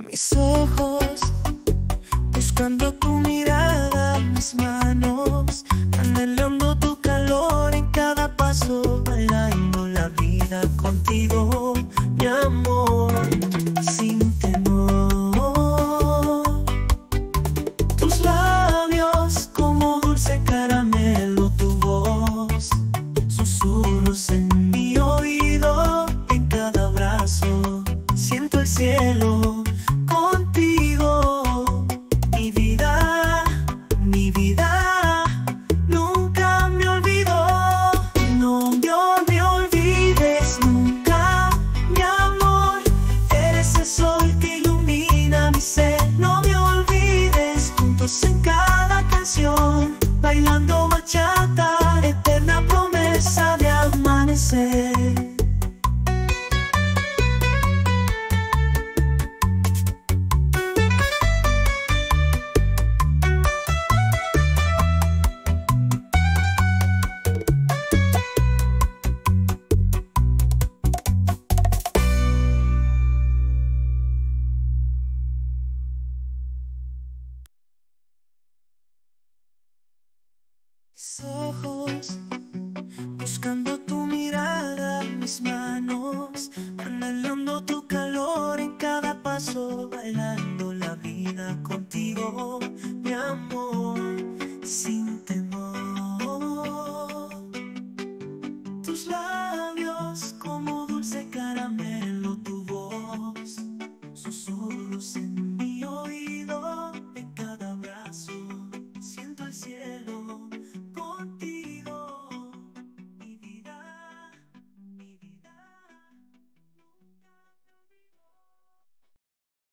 Mis ojos buscando tu mirada, mis manos anhelando tu calor en cada paso, bailando la vida contigo, mi amor, sin temor. Tus labios como dulce caramelo, tu voz, susurros en mi oído, en cada abrazo siento el cielo contigo. Mi vida nunca me olvidó. No me olvides nunca, mi amor. Eres el sol que ilumina mi ser. No me olvides, juntos en cada canción, bailando bachata, eterna promesa de amanecer. Mis ojos buscando tu mirada, mis manos anhelando tu calor en cada paso, bailando la vida contigo.